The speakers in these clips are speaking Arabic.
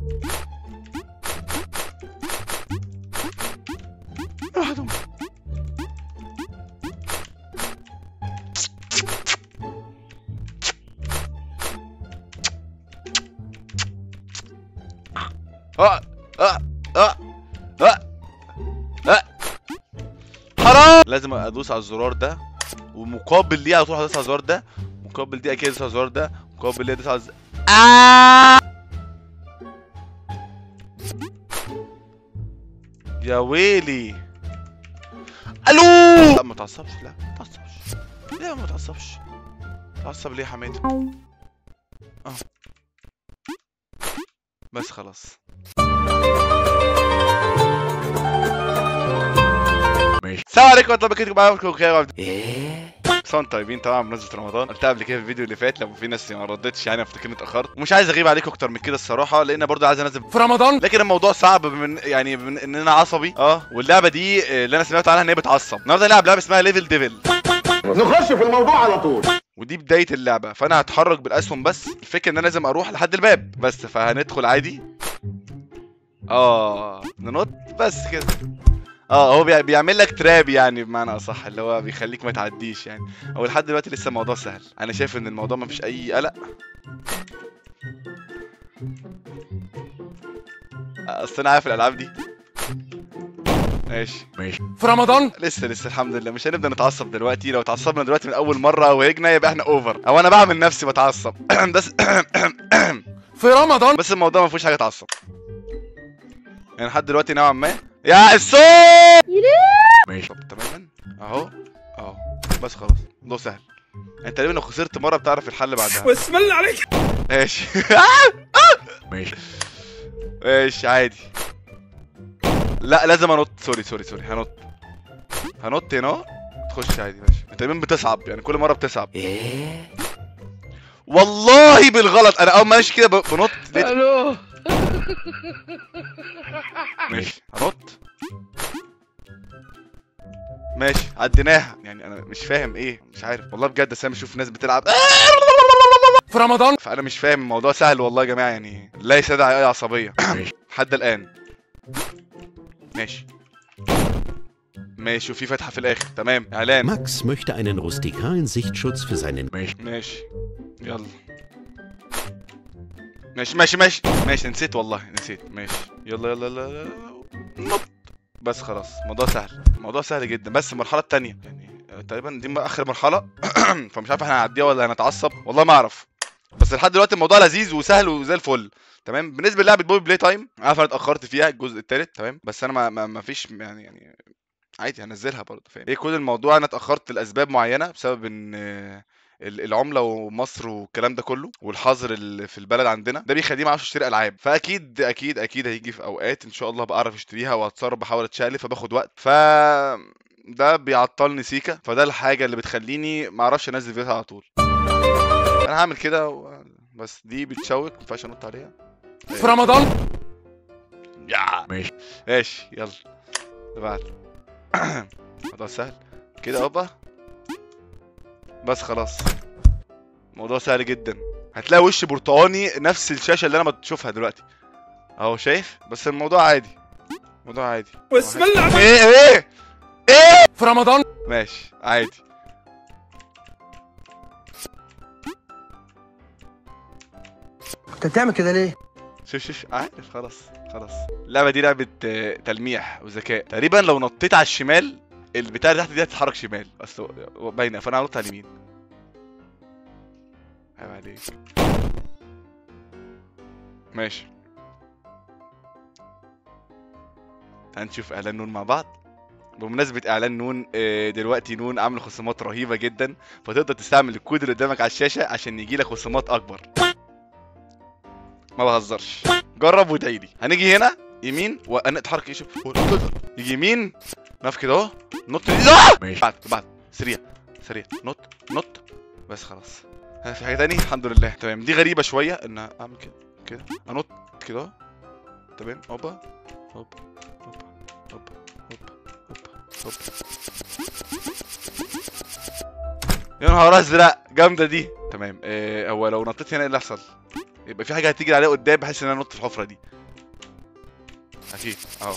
لوحدهم. حرام. لازم ادوس على الزرار ده، ومقابل ليه على طول هدوس على الزرار ده، مقابل دي اكيد هدوس على الزرار ده، مقابل ليه هدوس على يا ويلي. الو. لا ما تعصبش، لا ما تعصبش، لا ما تعصبش. تعصب ليه يا حماده؟ بس خلاص. السلام عليكم ورحمة الله وبركاته. معاكم خير سنة طيبين طبعا بمناسبة رمضان. قلتها قبل كده في الفيديو اللي فات، لو في ناس ما ردتش يعني افتكرني اتأخرت، ومش عايز اغيب عليكم اكتر من كده الصراحة، لان برضه عايز انزل في رمضان، لكن الموضوع صعب من ان انا عصبي. واللعبة دي اللي انا سمعت عنها ان هي بتعصب. النهارده هنلعب لعبة اسمها ليفل ديفل. نخش في الموضوع على طول. ودي بداية اللعبة، فانا هتحرك بالاسهم بس. الفكرة ان انا لازم اروح لحد الباب بس، فهندخل عادي. ننط بس كده. هو بيعمل لك تراب يعني، بمعنى اصح اللي هو بيخليك ما تعديش يعني. هو لحد دلوقتي لسه الموضوع سهل، انا شايف ان الموضوع ما فيش اي قلق. اصل انا عارف الالعاب دي. ماشي في رمضان لسه الحمد لله. مش هنبدا نتعصب دلوقتي، لو اتعصبنا دلوقتي من اول مره وهجنا يبقى احنا اوفر، او انا بعمل نفسي بتعصب بس في رمضان. بس الموضوع ما فيهوش حاجه تعصب يعني لحد دلوقتي نوعا ما. يا الصوت ماشي تماما اهو بس خلاص. الموضوع سهل. انت تقريبا لو خسرت مره بتعرف الحل بعدها. بسم الله عليك. ماشي ماشي عادي. لا لازم انط. سوري هنط هنا. تخش عادي ماشي. انت تقريبا بتصعب يعني، كل مره بتصعب. والله بالغلط. انا اول ما ماشي كده بنط. الو ماشي هنط. ماشي عديناها يعني. انا مش فاهم ايه، مش عارف والله بجد. بس انا بشوف ناس بتلعب في رمضان، فانا مش فاهم. الموضوع سهل والله يا جماعه يعني، لا يستدعي اي عصبيه لحد الان. ماشي وفي فتحه في الاخر. تمام اعلان. Max möchte einen rustikalen Sichtschutz für seinen ماشي يلا. ماشي نسيت والله نسيت. ماشي يلا نط. بس خلاص الموضوع سهل جدا. بس المرحله الثانيه يعني تقريبا دي اخر مرحله فمش عارف احنا هنعديها ولا هنتعصب، والله ما اعرف. بس لحد دلوقتي الموضوع لذيذ وسهل وزي الفل. تمام. بالنسبه للعبه بوبي بلاي تايم، عارف انا اتاخرت فيها الجزء الثالث. تمام. بس انا ما فيش يعني عادي هنزلها برضه. فاهم ايه كل الموضوع؟ انا اتاخرت لاسباب معينه، بسبب ان العمله ومصر والكلام ده كله، والحظر اللي في البلد عندنا ده بيخليني ما اعرفش اشتري العاب. فاكيد هيجي في اوقات ان شاء الله بعرف اشتريها وهتصرف، بحاول اتشقلب فباخد وقت. ده بيعطلني سيكا، فده الحاجه اللي بتخليني ما اعرفش انزل فيديوهات على طول. انا هعمل كده بس دي بتشوك ما ينفعش انط عليها في رمضان. يا ماشي يلا بعد. الموضوع سهل كده اوبا. بس خلاص الموضوع سهل جدا. هتلاقي وش برتقاني نفس الشاشه اللي انا بشوفها دلوقتي اهو، شايف؟ بس الموضوع عادي. بسم الله. ايه في رمضان. ماشي عادي. انت بتعمل كده ليه؟ شوف عارف. خلاص اللعبه دي لعبه تلميح وذكاء. تقريبا لو نطيت على الشمال البتاع اللي تحت دي هتتحرك شمال، بس باينه. فانا هنط على اليمين. عيب عليك. ماشي هنشوف اعلان نون مع بعض. بمناسبة اعلان نون، دلوقتي نون عامل خصومات رهيبة جدا، فتقدر تستعمل الكود اللي قدامك على الشاشة عشان يجيلك خصومات اكبر. ما بهزرش، جرب وادعي لي. هنيجي هنا يمين ونتحرك. شوف يجي يمين نقف كده اهو. نط. بعد سريع نط. بس خلاص. في حاجة تاني؟ الحمد لله. تمام. دي غريبة شوية ان اعمل كده انط كده اهو. تمام. هوبا. يا نهار ازرق، جامدة دي. تمام. هو لو نطيت هنا ايه اللي هيحصل؟ يبقى في حاجه هتيجي عليها قدام بحيث ان انا انط في الحفره دي. اكيد اهو.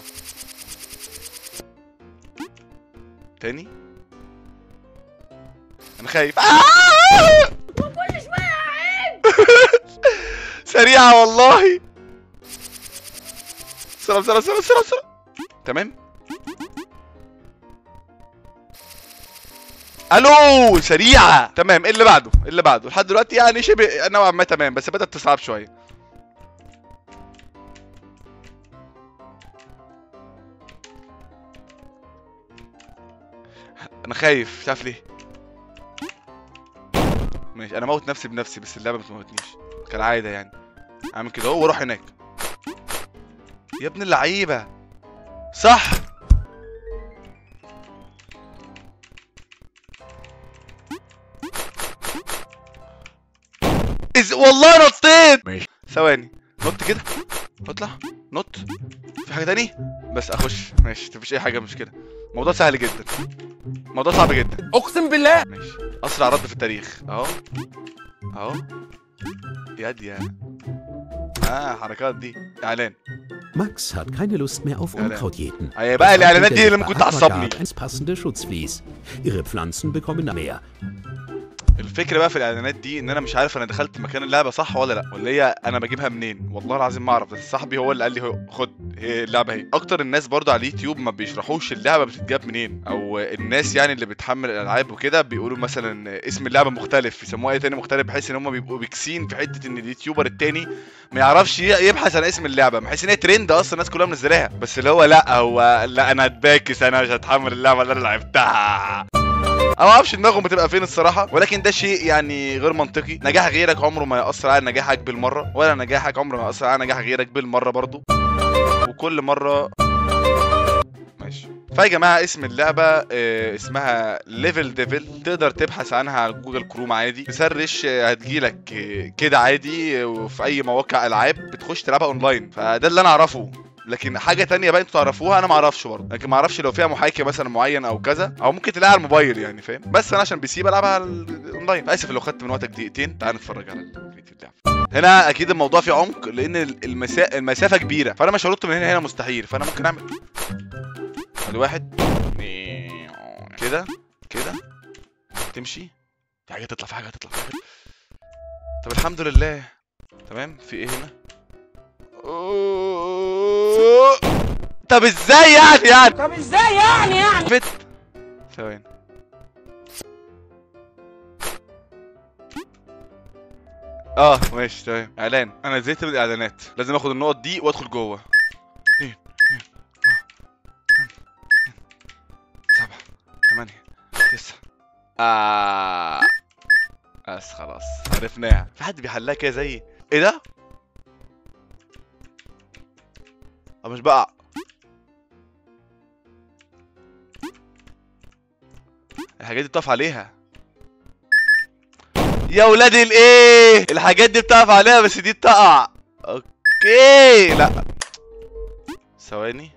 تاني انا خايف. كل شويه عيب. سريعه والله. سلام سلام سلام سلام سلام. تمام. الو سريعه. تمام. ايه اللي بعده؟ ايه اللي بعده؟ لحد دلوقتي يعني شبه نوعا ما تمام، بس بدات تصعب شويه. انا خايف مش عارف ليه. ماشي انا موت نفسي بنفسي بس اللعبه ما تموتنيش كالعاده يعني. اعمل كده اهو واروح هناك. يا ابن اللعيبه صح. والله نطيت. ماشي ثواني نط كده. اطلع نط. في حاجه تاني بس اخش. ماشي مفيش اي حاجه مشكله. الموضوع سهل جدا. الموضوع صعب جدا اقسم بالله. ماشي. اسرع رد في التاريخ اهو اهو. يا حركات دي. اعلان. Max hat keine Lust mehr auf Unkrautjäten. ايه بقى الاعلانات دي اللي ممكن تعصبني. ins passende Schutzvlies. Ihre Pflanzen bekommen mehr. الفكره بقى في الاعلانات دي ان انا مش عارف انا دخلت مكان اللعبه صح ولا لا، ولا هي انا بجيبها منين. والله العظيم ما اعرف، بس صاحبي هو اللي قال لي خد هي اللعبه اهي. اكتر الناس برضو على اليوتيوب ما بيشرحوش اللعبه بتتجاب منين، او الناس يعني اللي بتحمل الالعاب وكده بيقولوا مثلا اسم اللعبه مختلف، يسموها ايه تاني مختلف، بحيث ان هم بيبقوا بيكسين في حته ان اليوتيوبر التاني ما يعرفش يبحث عن اسم اللعبه، بحيث ان هي ترند اصلا الناس كلها منزلاها. بس اللي هو لا هو لا انا هتباكس، انا مش هتحمل اللعبه اللي انا لعبتها. انا ما اعرفش دماغهم بتبقى فين الصراحه، ولكن ده شيء يعني غير منطقي. نجاح غيرك عمره ما ياثر على نجاحك بالمره، ولا نجاحك عمره ما ياثر على نجاح غيرك بالمره برضو، وكل مره ماشي. فيا جماعه اسم اللعبه اسمها ليفل ديفل. تقدر تبحث عنها على جوجل كروم عادي، تسرش هتجيلك كده عادي، وفي اي مواقع العاب بتخش تلعبها اونلاين. فده اللي انا اعرفه، لكن حاجه تانية بقى انتوا تعرفوها انا ما اعرفش برضه. لكن ما اعرفش لو فيها محاكي مثلا معين او كذا، او ممكن تلاقيها على الموبايل يعني فاهم. بس انا عشان بي سي بلعبها على الاونلاين. اسف لو خدت من وقتك دقيقتين. تعال نتفرج على الفيديو اللعبه. هنا اكيد الموضوع فيه عمق لان المسافه كبيره، فانا مش هنط من هنا مستحيل. فانا ممكن اعمل ادي واحد كده كده تمشي. في حاجه تطلع، في حاجه تطلع، في حاجه. طب الحمد لله تمام. في ايه هنا؟ طب ازاي يعني طب ازاي يعني فت ثواني. ماشي تمام. اعلان. انا زهقت من الاعلانات، لازم اخد النقط دي وادخل جوه. 2 7 8 9 بس خلاص عرفناها. في حد بيحلها كده زي ايه ده؟ مش بقع. الحاجات دي بتقف عليها يا ولاد الايه. الحاجات دي بتقف عليها بس دي بتقع. اوكي لا ثواني.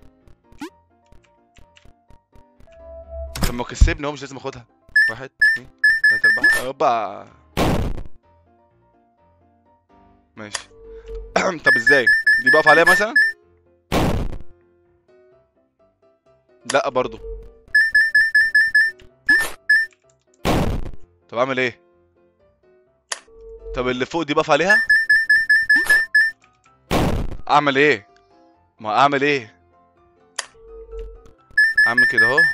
طب ما كسبني هو مش لازم اخدها. 1 2 3 4 اوبا ماشي. طب ازاي دي بقف عليها مثلا؟ لا برضو. طب اعمل ايه؟ طب اللي فوق دي بقف عليها؟ اعمل ايه؟ ما اعمل ايه؟ اعمل كده اهو.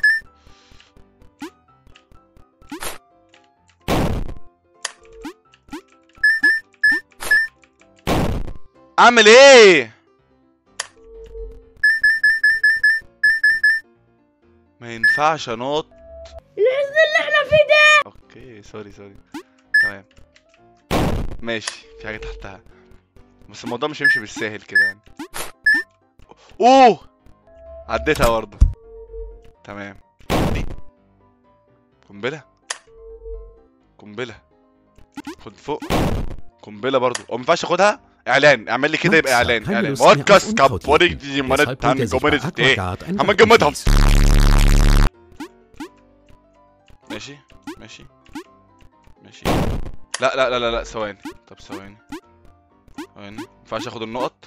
اعمل ايه؟ ما ينفعش انط. الحزن اللي احنا فيه ده. اوكي سوري تمام ماشي. في حاجه تحتها بس الموضوع مش هيمشي بالساهل كده يعني. عديتها برضه تمام. دي قنبله خد فوق. قنبله برضه ما ينفعش اخدها. اعلان. اعمل لي كده يبقى اعلان. بودكاست كابوريك دي مرات هنجمرت ايه هنجمدهم. ماشي لا ثواني. طب ثواني يعني ما ينفعش اخد النقط.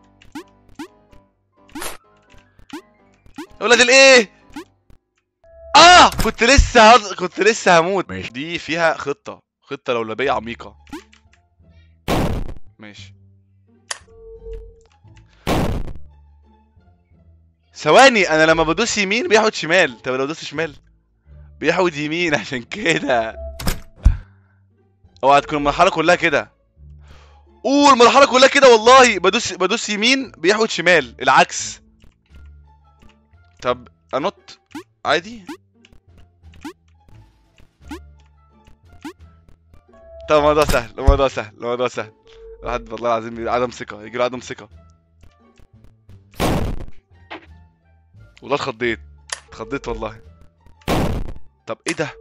يا ولاد الايه؟ كنت لسه هموت. ماشي. دي فيها خطة لولبية عميقة. ماشي. ثواني، انا لما بدوس يمين بيحود شمال، طب لو دوست شمال بيحود يمين، عشان كده. اوعى تكون المرحلة كلها كده. المرحلة كلها كده والله. بدوس يمين بيحود شمال، العكس. طب انط عادي. طب الموضوع سهل. الواحد والله العظيم عدم ثقة، يجيله عدم ثقة. والله اتخضيت والله. طب ايه ده؟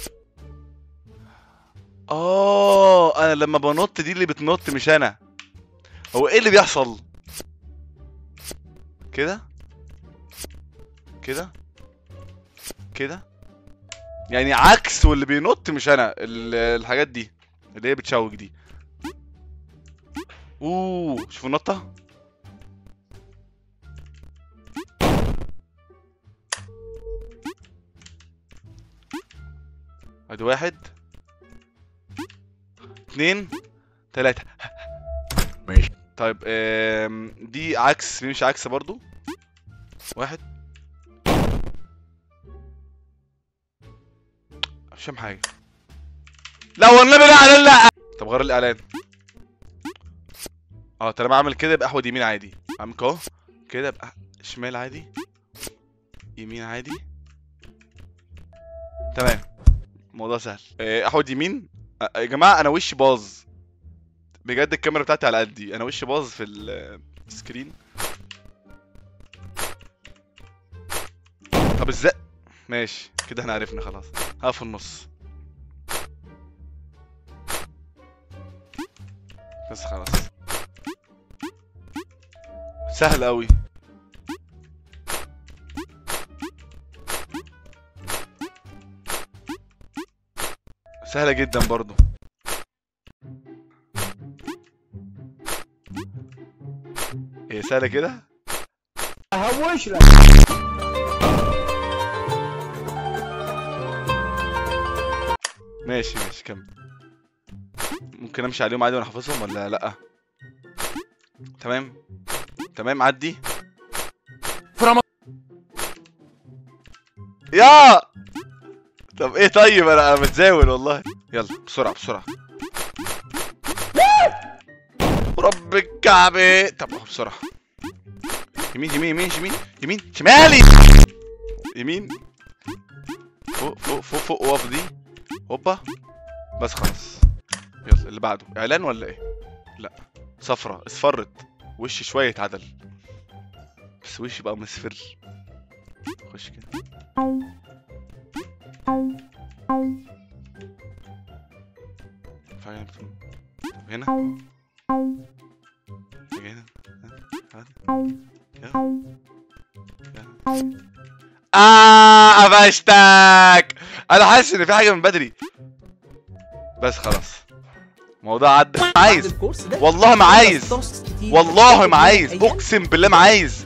انا لما بنط دي اللي بتنط مش انا. هو ايه اللي بيحصل؟ كده يعني عكس، واللي بينط مش انا. الحاجات دي اللي هي بتشوك دي. شوفوا النطة. ادي 1 2 3. ماشي. طيب دي عكس، مش عكس برضو. 1 مش فاهم حاجة. لا والنبي لا اعلان لا. طب غير الاعلان. طالما اعمل كده يبقى احود يمين عادي. اعمل كده يبقى شمال عادي، يمين عادي. تمام، الموضوع سهل. احود يمين. يا جماعه انا وشي باظ بجد، الكاميرا بتاعتي على قدي، انا وشي باظ في السكرين. طب ازاي؟ ماشي كده احنا عرفنا خلاص. في النص بس خلاص. سهل قوي. سهلة جدا برضو. هي سهلة كده. اهوش لك. ماشي كمل. ممكن امشي عليهم عادي وانا حافظهم ولا لا؟ تمام عدي. يا طب ايه؟ طيب انا بتزاول والله. يلا بسرعة رب الكعبة. طب بسرعة. يمين شمالي. يمين فوق وقف دي. هوبا بس خلاص. يلا اللي بعده. اعلان ولا ايه؟ لا، صفرة اصفرت. وشي شوية اتعدل، بس وشي بقى مصفر. خش كده. طب هنا قفشتك. انا حاسس ان في حاجه من بدري، بس خلاص الموضوع عدى. عايز والله ما عايز، اقسم بالله ما عايز.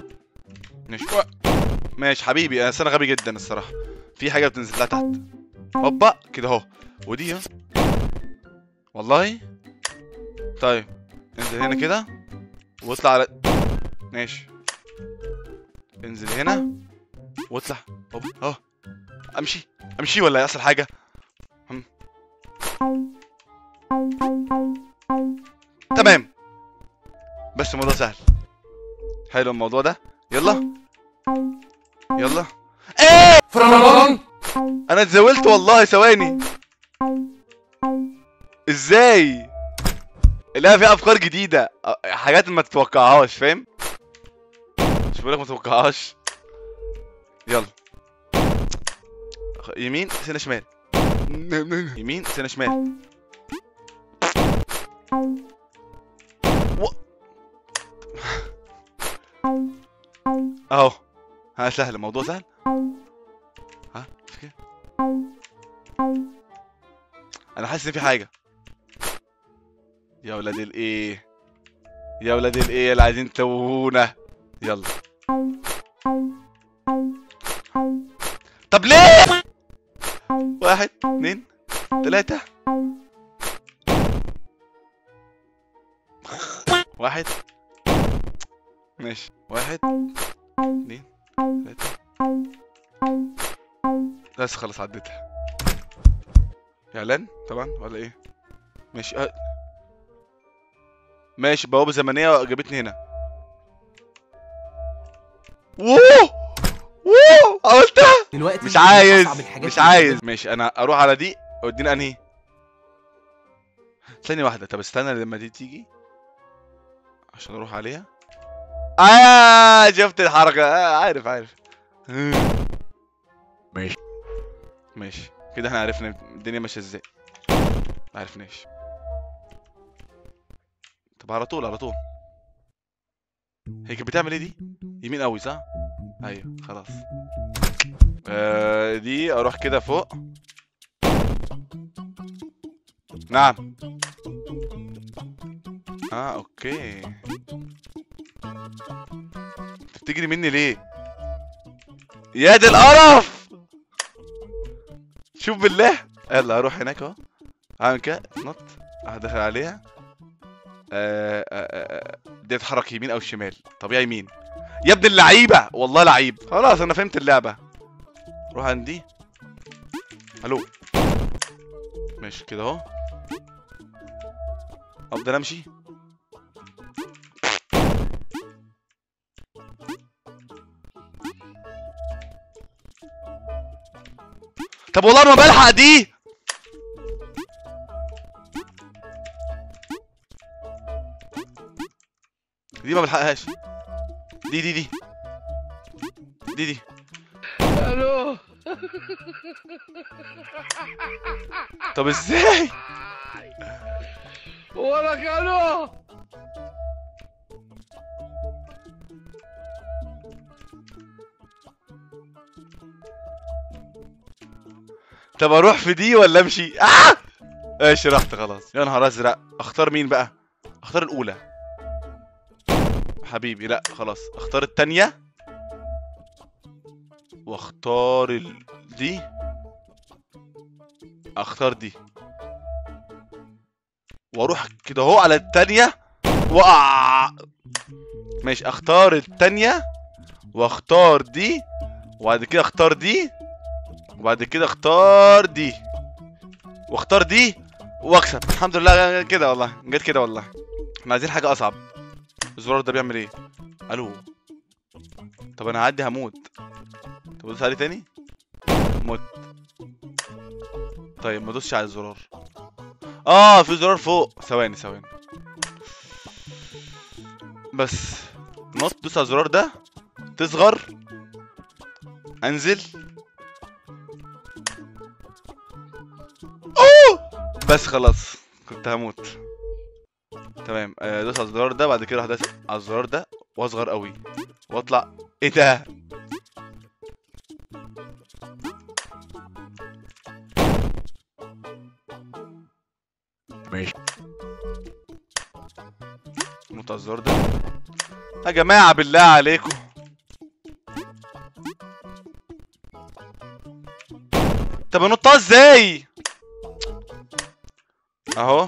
ماشي حبيبي. انا غبي جدا الصراحه. في حاجه بتنزل لها تحت. هوبا كده اهو. ودي والله. طيب انزل هنا كده واطلع على. ماشي انزل هنا واطلع. اهو امشي ولا يحصل حاجه؟ تمام، بس الموضوع سهل. حلو الموضوع ده. يلا ايه في رمضان. انا اتزاولت والله. ثواني، ازاي؟ لا، في افكار جديده، حاجات ما تتوقعهاش. فاهم؟ مش بقولك ما تتوقعهاش. يلا يمين سنة شمال. يمين سنة شمال. اهو. سهل، الموضوع سهل. مش كده؟ انا حاسس ان في حاجة. يا ولاد الايه. يا ولاد الايه اللي عايزين توهونا. يلا. طب ليه؟ 1 2 3 1 ماشي 1 2 3 بس خلاص عديتها. اعلان طبعا ولا ايه؟ ماشي ماشي بوابة زمنية جابتني هنا. ووو عملتها. دلوقتي مش عايز أصعب الحاجات مش اللي عايز. ماشي انا اروح على دي ودينا انهي. ثانية واحدة. طب استنى لما دي تيجي عشان اروح عليها. شفت الحركة. عارف ماشي كده احنا عرفنا الدنيا ماشية ازاي. ما عرفناش. طب على طول هي كانت بتعمل ايه دي؟ يمين قوي صح؟ ايوه خلاص. دي اروح كده فوق. نعم. اوكي. انت بتجري مني ليه؟ يا دي القرف. شوف بالله. يلا اروح هناك اهو. اعمل كده نط. هدخل عليها. دي تتحرك يمين او شمال. طبيعي يمين. يا ابن اللعيبه والله لعيب. خلاص انا فهمت اللعبه. روح عندي. الو. ماشي كده اهو. افضل امشي. طب والله ما بلحق دي. دي ما بلحقهاش. دي الو. طب ازاي؟ ولك الو. طب اروح في دي ولا امشي؟ ماشي رحت خلاص. يا نهار ازرق. اختار مين بقى؟ اختار الاولى حبيبي. لا خلاص اختار التانية واختار دي. اختار دي واروح كده اهو على التانية وقع. ماشي اختار التانية واختار دي وبعد كده اختار دي وبعد كده اختار دي واختار دي واكسب. الحمد لله كده والله. جت كده والله. احنا عايزين حاجة اصعب. الزرار ده بيعمل ايه؟ الو. طب انا هعدي هموت. طب ادوس عليه تاني. موت. طيب ما ادوسش على الزرار. في زرار فوق. ثواني بس. نط. دوس على الزرار ده. تصغر. انزل. بس خلاص كنت هموت. تمام. دوس على الزرار ده بعد كده اروح داس على الزرار ده واصغر قوي واطلع. ايه ده؟ ماشي. نط على الزرار ده. يا جماعة بالله عليكم. طب انطها ازاي؟ اهو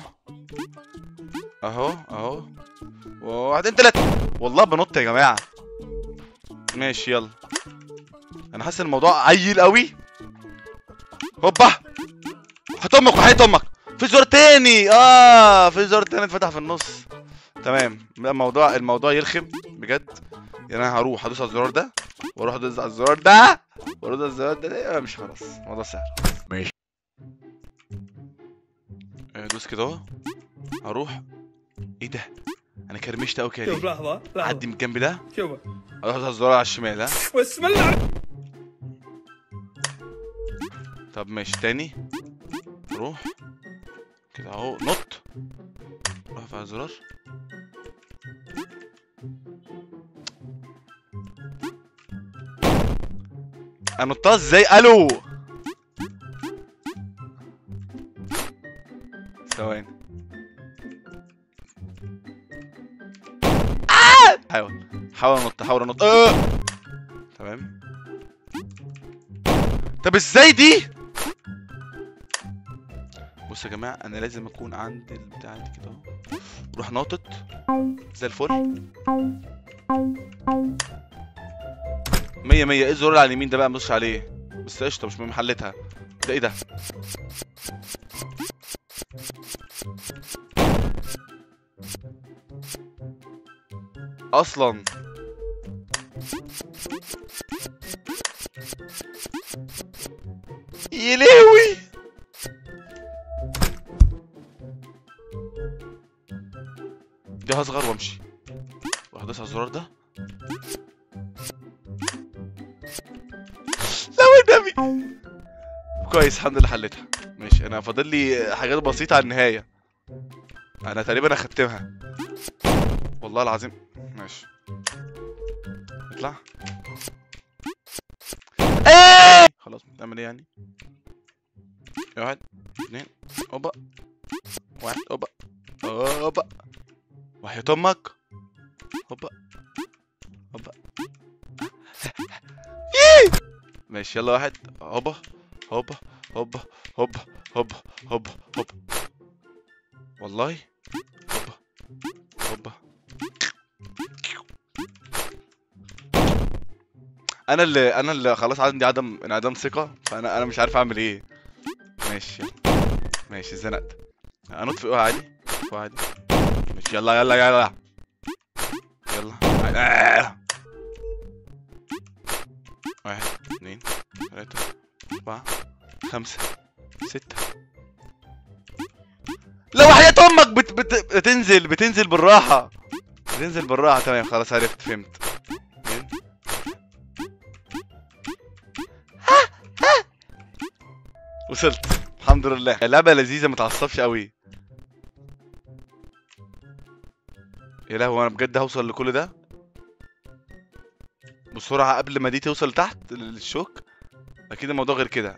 1 2 3. والله بنط يا جماعة. ماشي يلا. انا حاسس الموضوع عيل قوي. هوبا. حط امك وحيط امك. في زر تاني. في زر تاني اتفتح في النص. تمام. الموضوع يرخم بجد. يعني انا هروح ادوس على الزرار ده واروح ادوس على الزرار ده واروح ادوس على الزرار ده. مش خلاص الموضوع سهل. ماشي. دوس كده اهو. هروح. ايه ده؟ انا كرمشت قوي كده. شوف لحظة عدي من الجنب ده. شوف. اروح ادوس على الزرار على الشمال. بسم الله. طب ماشي تاني. روح كده اهو. نط. روح على الزرار. انطها ازاي؟ الو. ثواني. حاول انط تمام. طب ازاي دي؟ بص يا جماعه انا لازم اكون عند البتاع دي كده اهو، روح ناطط زي الفل. 100 100. ايه الزرار اللي على اليمين ده بقى؟ مبصش عليه بس قشطه، مش مهم حلتها. ده ايه ده؟ اصلا يا لهوي. دي هصغر وامشي وهدوس على الزرار ده. لا والنبي كويس الحمد لله حلتها. ماشي انا فاضل لي حاجات بسيطه على النهايه، انا تقريبا اختمها والله العظيم. ماشي اطلع. ايه خلاص بنعمل ايه يعني؟ 1 2 اوبا 1 اوبا اوبا وحياة امك اوبا اوبا. ماشي يلا 1 هوبا هوبا هوبا هوبا هوبا هوبا هوبا والله هوبا هوبا. انا اللي خلاص عندي انعدام ثقة، فانا مش عارف اعمل ايه. ماشي يلا ماشي اتزنقت. انط فوقها عادي فوق عادي. ماشي يلا يلا يلا يلا 1 2 3 4 5 6. لو وحياة امك بتنزل بالراحة، بتنزل بالراحة. تمام خلاص عرفت فهمت. وصلت الحمد لله. اللعبة لذيذة متعصبش قوي. يا لهوي انا بجد هوصل لكل ده بسرعة قبل ما دي توصل تحت للشوك؟ اكيد الموضوع غير كده.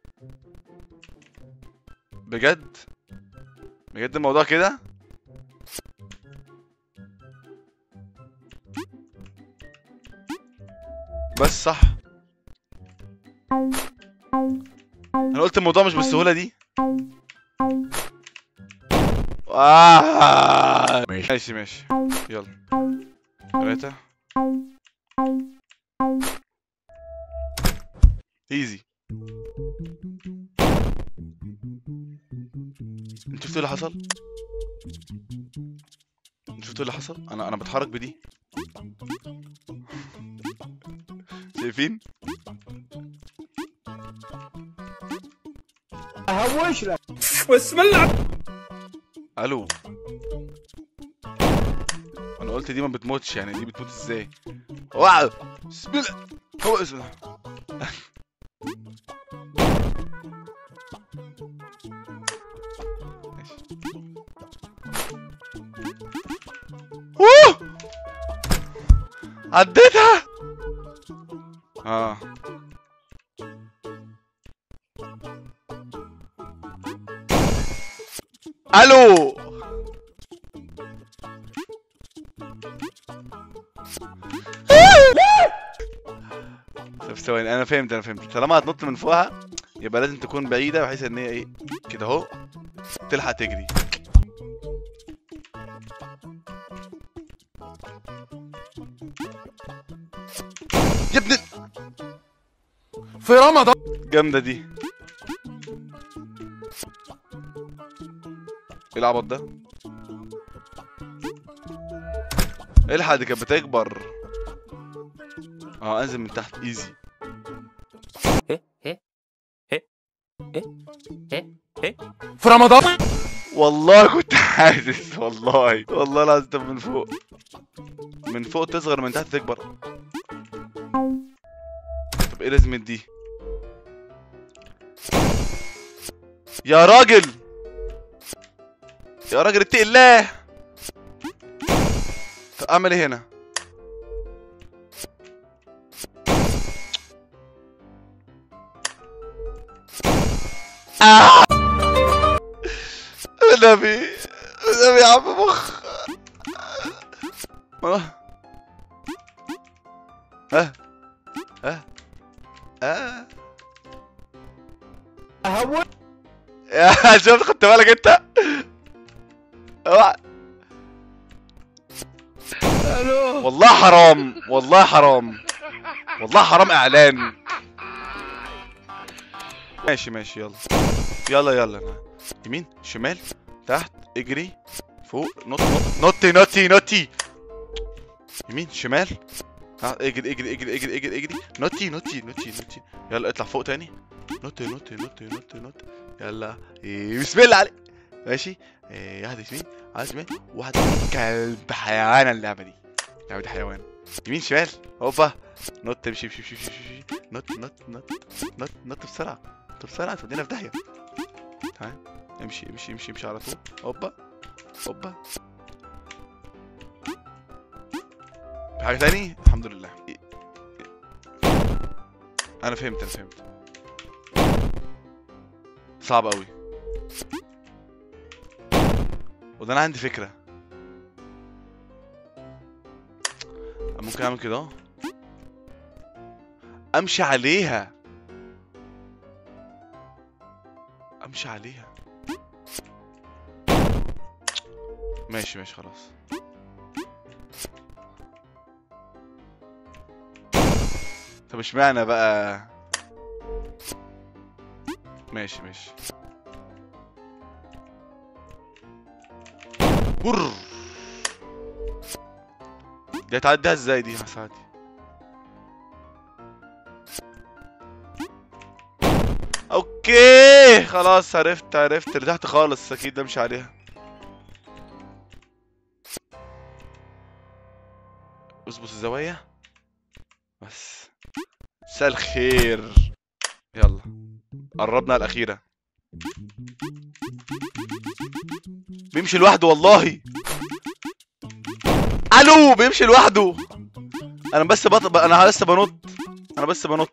بجد بجد الموضوع كده. بس صح انا قلت الموضوع مش بالسهولة دي. ماشي ماشي يلا 3 ايزي. انت شفتوا اللي حصل؟ انت شفتوا اللي حصل؟ انا بتحرك بدي شايفين؟ اهوش لك بسم الله. الو انا قلت دي ما بتموتش، يعني دي بتموت ازاي؟ واو بسم الله هو اسم الله. عديتها. الو طب ثواني انا فهمت طالما هتنط من فوقها يبقى لازم تكون بعيده بحيث ان هي ايه كده اهو تلحق تجري. يا ابن في رمضان جامده دي. ايه العبط ده؟ الحق دي كانت بتكبر. انزل من تحت ايزي. في رمضان والله كنت حاسس والله العظيم. طب من فوق تصغر من تحت تكبر. طب ايه لازمة دي؟ يا راجل اتقي الله. طب اعمل ايه هنا؟ النبي يا عم مخ. ها ها ها اهون. يا شفت، خدت بالك انت؟ اوعى والله حرام، والله حرام، والله حرام اعلان. ماشي ماشي يلا يلا يلا. يمين شمال تحت اجري فوق نط نط نوتي نوتي. يمين شمال اجري اجري اجري اجري اجري اجري نوتي نوتي نوتي نوتي. يلا اطلع فوق تاني نوت نوت نوت نوت نوت. يلا بسم الله عليك. ماشي واحد يمين واحد شمال واحد كلب حيوان. اللعبة دي اللعبة دي حيوان. يمين شمال هوبا نوت امشي امشي امشي امشي نوت نوت نوت نوت نوت بسرعة نوت بسرعة تودينا في داهية. تمام امشي امشي امشي امشي على طول. هوبا هوبا. في حاجة تاني؟ الحمد لله. أنا فهمت أنا فهمت. صعب أوي. وده أنا عندي فكرة. ممكن أعمل كده أهو. أمشي عليها. أمشي عليها. ماشي ماشي خلاص. طب اشمعنى بقى؟ ماشي ماشي. بر دي هتعديها ازاي دي يا سعدي؟ اوكي خلاص عرفت عرفت. اللي تحت خالص اكيد امشي عليها. اظبط الزوايا بس. مساء الخير. يلا قربنا على الأخيرة. بيمشي لوحده والله. الو بيمشي لوحده. انا بس انا لسه بنط. انا بس بنط.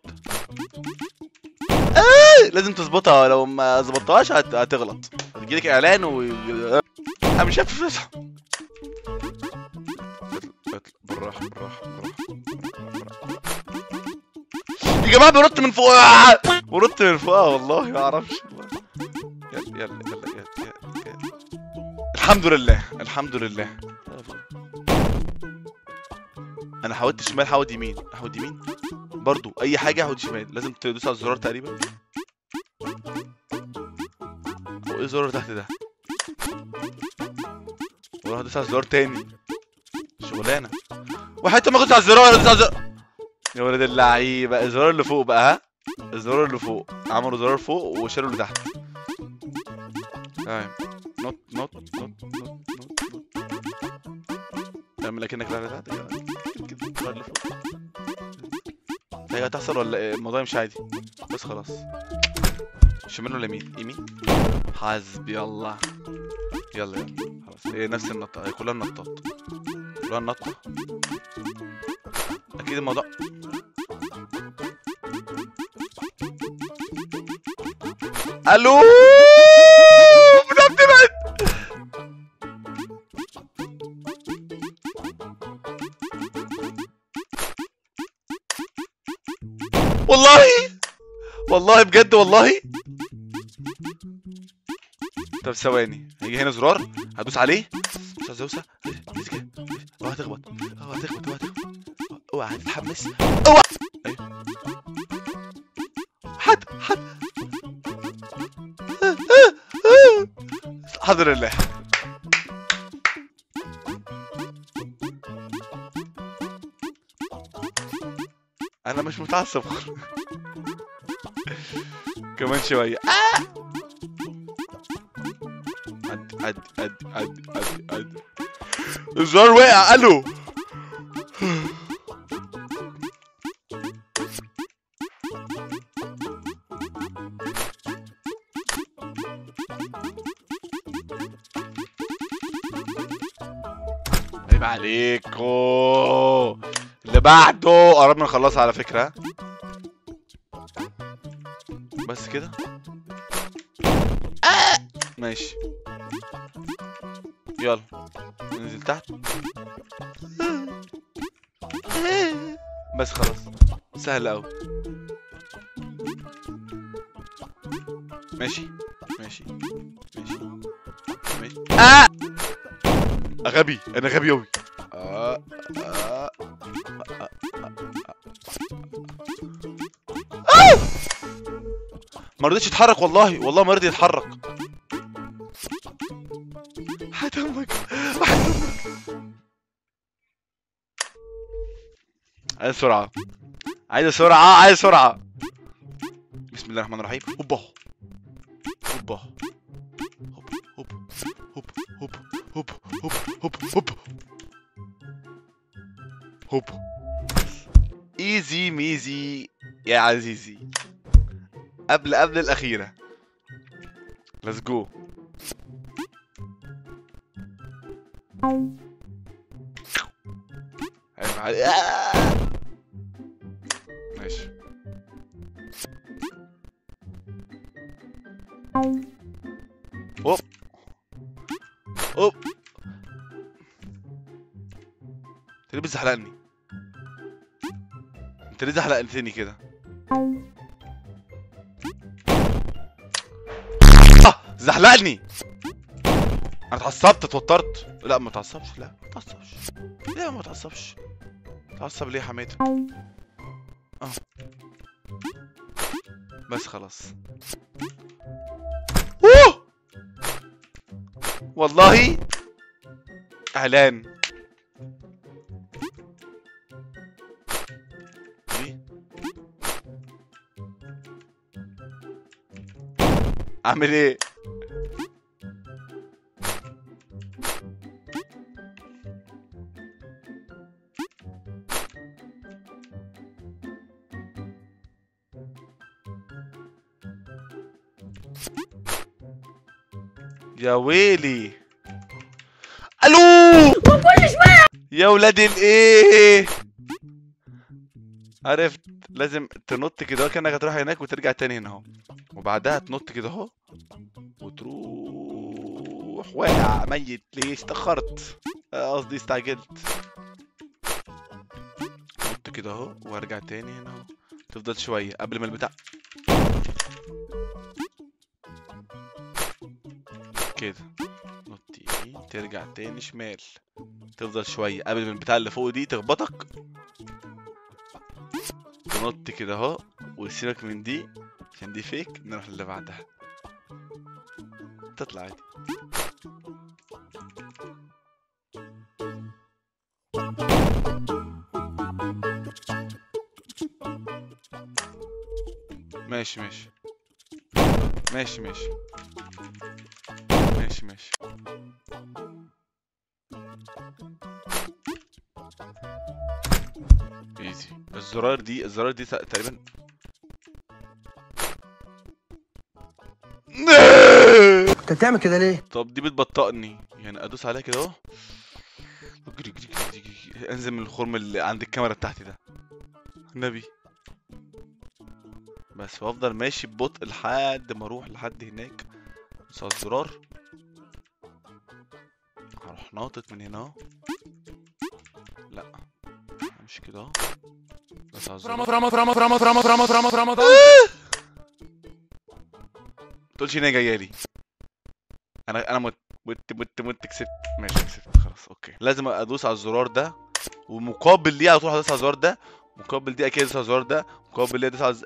لازم تظبطها، لو ما ظبطتهاش هتغلط، هتجيلك اعلان انا مش عارف. بالراحة بالراحة بالراحة يا جماعة. بنط من فوق. بنط من فوق والله ما اعرفش. يلا يلا يلا يلا. الحمد لله الحمد لله. انا حاولت شمال حاول يمين حاول يمين برضو. اي حاجة حاول شمال. لازم تدوس على الزرار تقريبا. هو ايه الزرار تحت ده؟ واروح ادوس على الزرار تاني. شغلانة. وحتى ما كنت على الزرار ادوس على الزرار. يا ولد اللعيبة. الزرار اللي فوق بقى. ها الزرار اللي فوق. عملوا زرار فوق وشالوا اللي تحت. تمام. نط نط نط نط نط. اعمل اكنك لا تحت كده. الزرار اللي فوق. هي هتحصل ولا ايه؟ الموضوع مش عادي. بس خلاص. شمال ولا يمين؟ يمين. حسبي الله. يلا يلا خلاص. هي نفس النطة. هي كلها النطات. كلها النطة. اكيد الموضوع. الو بنبعد. والله والله بجد والله. طب ثواني. هيجي هنا زرار هدوس عليه. دوسه اوعى تخبط اوعى تخبط اوعى تخبط اوعى تتحمس اوعى. ايوه حد الحمد لله. انا مش متعصب. كمان شويه. عدي الزرار وقع. الو عيب عليكو. اللي بعده قربنا نخلصها على فكرة. بس كده. ماشي يلا ننزل تحت. بس خلاص سهل قوي. ماشي ماشي ماشي ماشي. غبي، انا غبي اوي. ما رضيتش يتحرك، والله ما رضي يتحرك. هدمك هدمك. عايز سرعة، عايز سرعة، عايز سرعة. بسم الله الرحمن الرحيم. هوبا هوبا هوب هوب هوب هوب هوب هوب هوب هوب هوب. ايزي ميزي يا عزيزي. قبل الأخيرة. ليتس جو. ماشي. اوب اوب. انت ليه بتزحلقني؟ انت ليه زحلقتني كده؟ زحلقني. انا اتعصبت، اتوترت. لا ما اتعصبش، لا ما اتعصبش، لا ما اتعصبش. اتعصب ليه يا حماتي؟ بس خلاص. اوه والله اعلان. اعمل ايه؟ يا ويلي. الو وكل شويه يا ولاد الايه. عرفت، لازم تنط كده كأنك هتروح هناك وترجع تاني هنا اهو، وبعدها تنط كده اهو وتروح واقع ميت. ليش اتأخرت؟ قصدي استعجلت. نط كده اهو وارجع تاني هنا اهو. تفضل شوية قبل ما البتاع كده. نط يمين ترجع تاني شمال. تفضل شوية قبل ما البتاع اللي فوق دي تخبطك. تنط كده اهو وسيبك من دي عشان دي فيك. نروح اللي بعدها تطلع عادي. ماشي ماشي ماشي ماشي ماشي ماشي. ايزي. الزرار دي تقريبا. انت بتعمل كده ليه؟ طب دي بتبطئني يعني، ادوس عليها كده اهو. اجري اجري اجري اجري. انزل من الخرم اللي عند الكاميرا بتاعتي ده النبي. بس وافضل ماشي ببطء لحد ما اروح لحد هناك. بس على الزرار هروح ناطط من هنا اهو. لا مش كده اهو. بس على الزرار. رمضان. متقولش ان هي جايالي. انا مت كسبت. ماشي كسبت خلاص اوكي. لازم ادوس على الزرار ده، ومقابل ليه على طول هدوس على الزرار ده، مقابل دي اكيد ادوس على الزرار ده، مقابل ليه ادوس على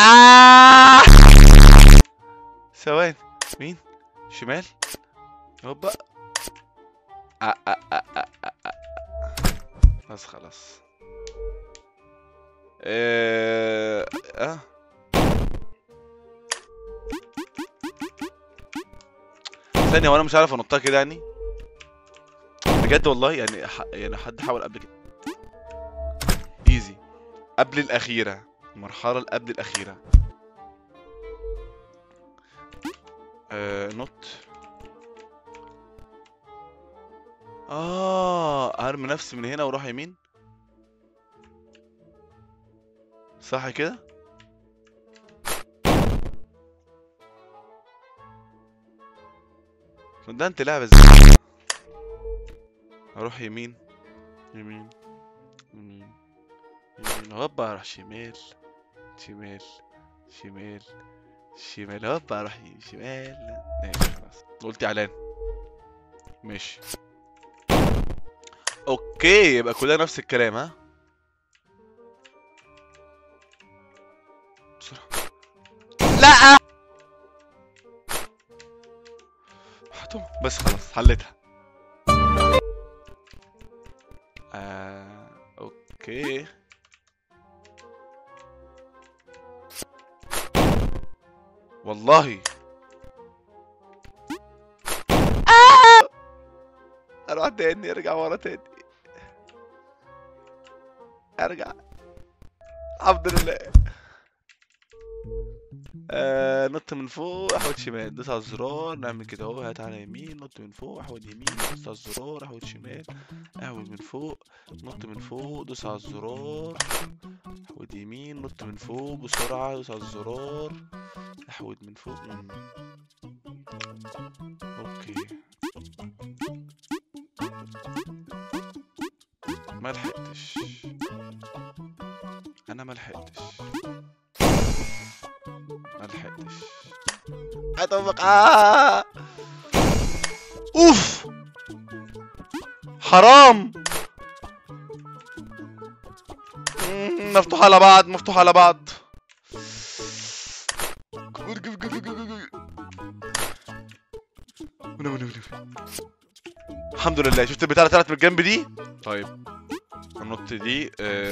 ثواني. مين؟ شمال. هوبا. بس خلاص. ثانية وانا مش عارف انطها كده يعني بجد والله يعني. يعني حد حاول قبل كده. ايزي. قبل الاخيرة، المرحلة اللي قبل الاخيرة. نط. ارمي نفسي من هنا واروح يمين. صح كده. ده انت لعبة ازاي؟ اروح يمين يمين يمين يمين هوبا اروح شمال شمال شمال شمال، هوبا اروح شمال. ماشي خلاص قلت اعلان. ماشي اوكي، يبقى كلنا نفس الكلام. ها بسرعة. لا بس خلاص حلتها. اوكي والله اروح تاني، ارجع ورا تاني، ارجع. الحمد لله. نط من فوق احود شمال، دوس على الزرار، نعمل كده اهو، هات على يمين، نط من فوق احود يمين، دوس على الزرار، احود شمال، احود من فوق، نط من فوق، دوس على الزرار، احود يمين، نط من فوق بسرعة، دوس على الزرار، احود من فوق. اوكي ما لحقتش، انا ما لحقتش ما لحقتش. هطبق. اوف حرام. مفتوح على بعض، مفتوح على بعض. الحمد لله. شفت البتاع اللي طلعت من الجنب دي؟ طيب النط دي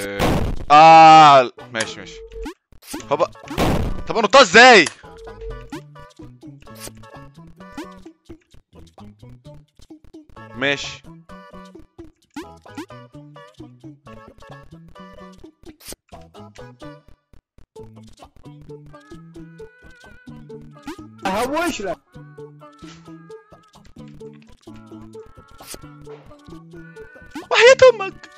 ماشي ماشي. هوبا. طب انطها ازاي؟ ماشي اهوش لك. وحياة امك.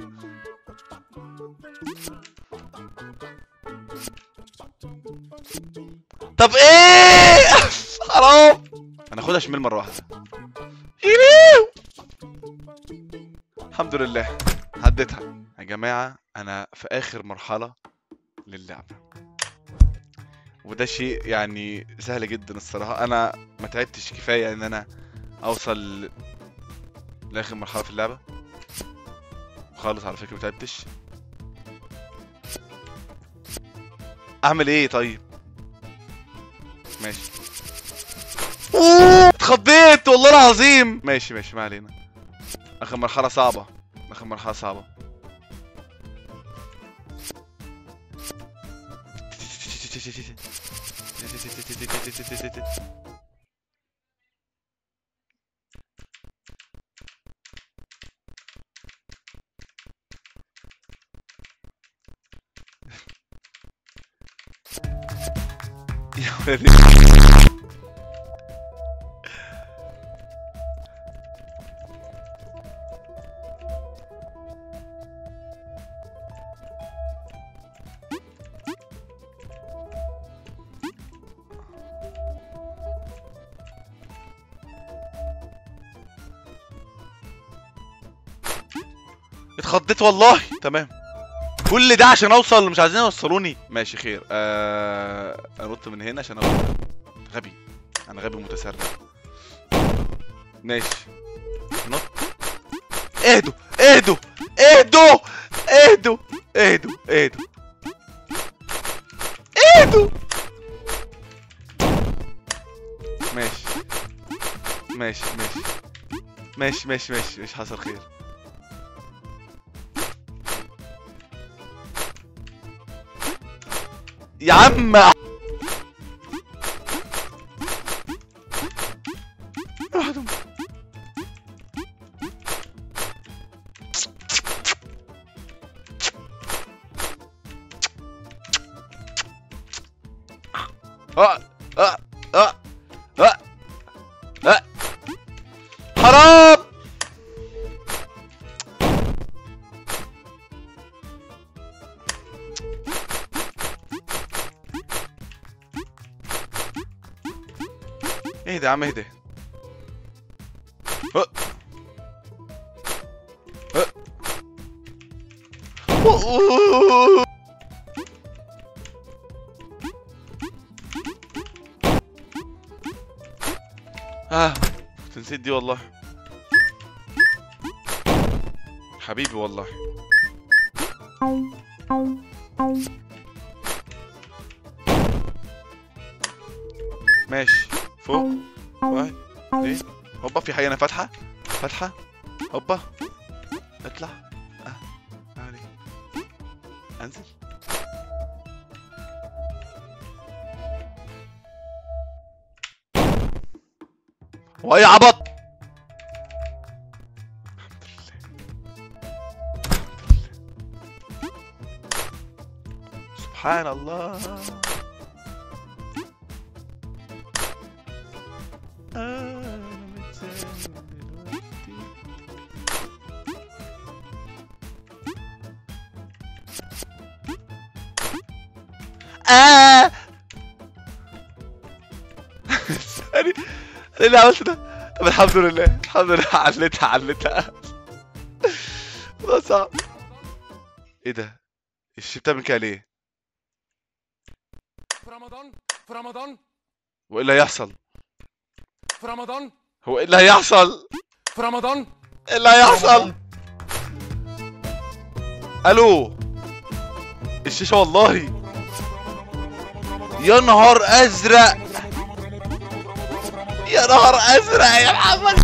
طب ايه؟ حرام. انا اخدها شمال مرة واحدة. يمين. الحمد لله عديتها. يا جماعة انا في اخر مرحلة للعبة، وده شيء يعني سهل جدا الصراحة. انا ما تعبتش كفاية ان انا اوصل لاخر مرحلة في اللعبة خالص. على فكرة ما تعبتش. اعمل ايه طيب؟ ماشي. اتخضيت والله العظيم. ماشي ماشي ما علينا. اخر مرحلة صعبة، اخر مرحلة صعبة. يا ولدي. اتخضيت والله. تمام كل ده عشان اوصل، مش عايزين يوصلوني. ماشي خير. انط من هنا عشان اوصل. غبي، انا غبي متسرع. ماشي نط. اهدوا اهدوا اهدوا اهدوا اهدوا اهدوا اهدوا. ماشي ماشي ماشي ماشي ماشي ماشي مش حصل خير. يا عم حرام. اهدى يا عم اهدى. كنت نسيت دي والله. حبيبي والله. ماشي فوق. واحد اثنين هوبا. في حاجة هنا فاتحة فاتحة. هوبا اطلع. علي انزل. واي عبط. سبحان الله. ثاني ايه اللي عملت ده؟ طب الحمد لله الحمد لله. علتها ده صعب. ايه ده؟ الشي بتعمل كده ليه؟ في رمضان وايه اللي هيحصل؟ في رمضان هو ايه اللي هيحصل؟ في رمضان ايه اللي هيحصل؟ الو الشيشة والله. يا نهار ازرق يا نهار ازرق يا محمد.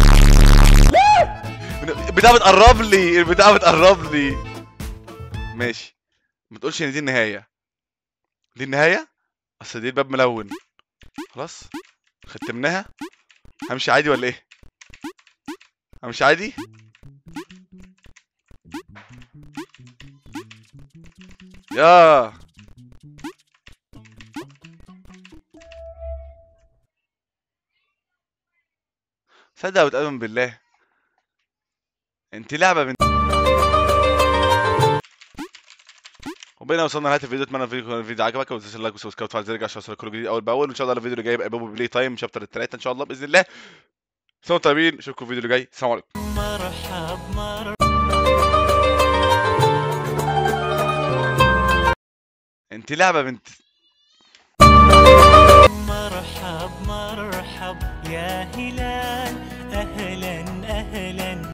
البتاعة بتقرب لي. ماشي ما تقولش ان دي النهاية. دي النهاية اصل دي الباب ملون. خلاص ختمناها. همشي عادي ولا ايه؟ همشي عادي. يا صدق وتؤمن بالله انت لعبة بنت. وبينا وصلنا لنهايه الفيديو. اتمنى الفيديو عجبك وما تنساش اللايك والسبسكرايب وتفعيل الجرس عشان يوصلك كل جديد اول باول. وان شاء الله الفيديو اللي جاي يبقى بابو بلاي تايم شابتر الثلاثه ان شاء الله باذن الله. سلام طيبين اشوفكم الفيديو اللي جاي. السلام عليكم. انت لعبه بنت. مرحب يا هلال. اهلا